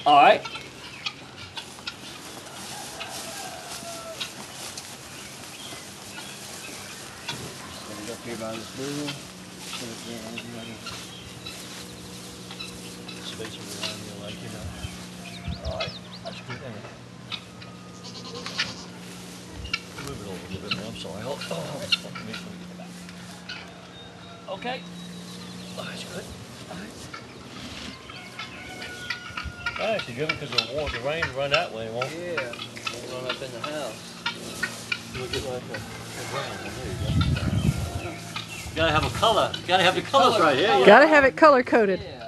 All right. Set it up here by this barrel. Space around you like, you know. All right. That's good, isn't it? Move it over a little bit more. I'm sorry. Oh, that's fucking me. Let me get it back. Okay. Oh, that's good. All right. Actually good because the rain run that way, won't it? Yeah, we'll run up in the house. We'll get like a brown one. There you go. You gotta have a color. You gotta have the colors right here. Yeah. Gotta have it color coded. Yeah.